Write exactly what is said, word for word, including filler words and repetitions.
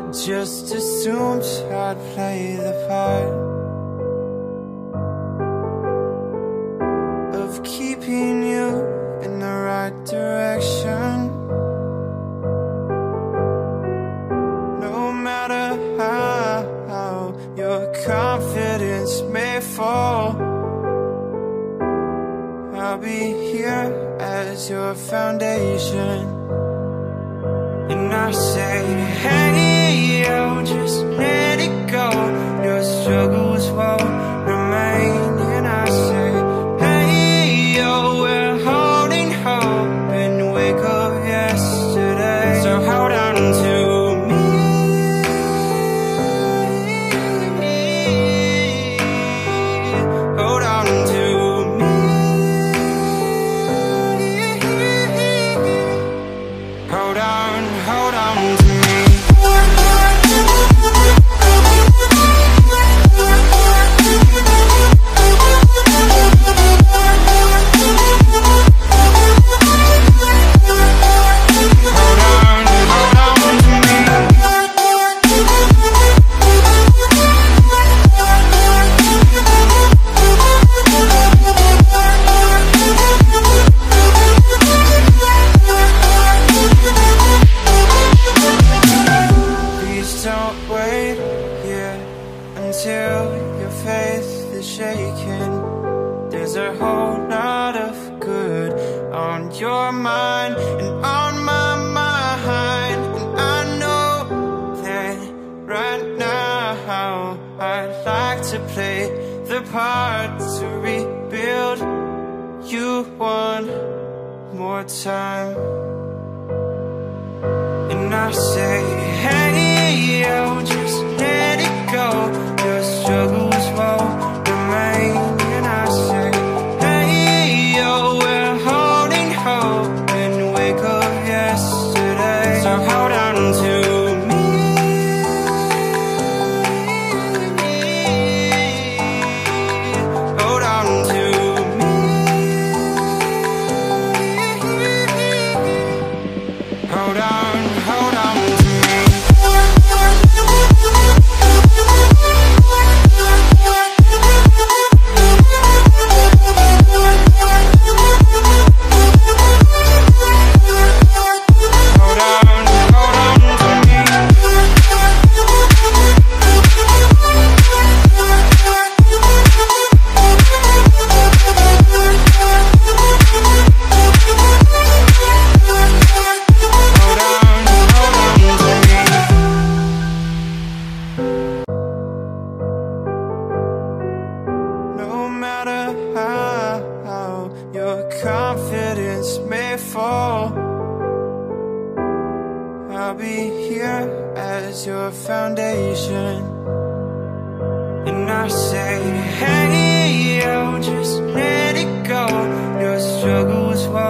Just assumed I'd play the part of keeping you in the right direction. No matter how your confidence may fall, I'll be here as your foundation. And I say, hey, yo, just let it go. Your struggles won't remain. And I say, hey, yo, we're holding hope and wake up yesterday. So hold on to me. Hold on to me. Hold on, hold on to me. Until your faith is shaken, there's a whole lot of good on your mind and on my mind. And I know that right now I'd like to play the part to rebuild you one more time. And I say, hey, yo, just let it go. Your struggles won't remain. And I say, hey, yo, we're holding hope and wake up yesterday. So hold on to me. Hold on to me. Hold on, hold on to me. Confidence may fall, I'll be here as your foundation. And I say, hey, yo, just let it go. Your struggles won't